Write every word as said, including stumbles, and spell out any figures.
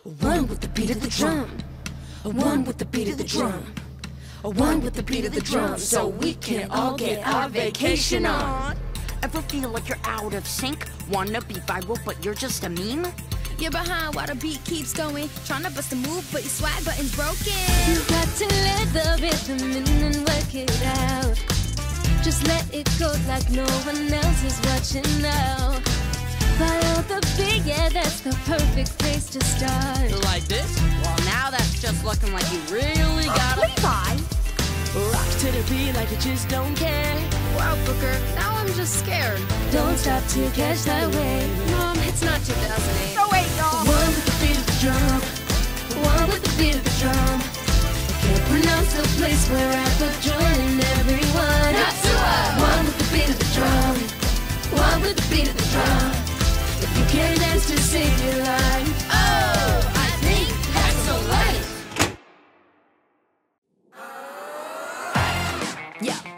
One with the beat of the drum. One with the beat of the drum. One with the beat of the drum. So we can all get our vacation on. Ever feel like you're out of sync? Wanna be viral, but you're just a meme? You're behind while the beat keeps going. Tryna bust a move, but your swag button's broken. You got to let the rhythm in and work it out. Just let it go like no one else is watching now. Follow the beat, yeah, that's the perfect place to start. Like this? Well, now that's just looking like you really got it. Levi! Rock to the beat like you just don't care. Wow, Booker, now I'm just scared. Don't stop to catch that wave. Mom, it's not two thousand eight. So wait, y'all. One with the beat of the drum. One with the beat of the drum. I can't pronounce the place where I put joining everyone. Not to us. One with the beat of the drum. One with the beat of the drum. If you can't dance to save your life. Oh, I think that's so light. Yeah.